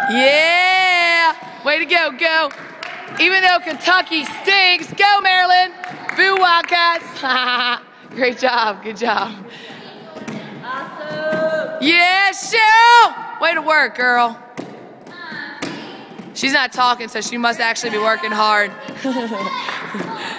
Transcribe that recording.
Yeah. Way to go, go. Even though Kentucky stinks, go Maryland. Boo Wildcats. Great job, good job. Awesome. Yeah, Cheryl. Way to work, girl. She's not talking, so she must actually be working hard.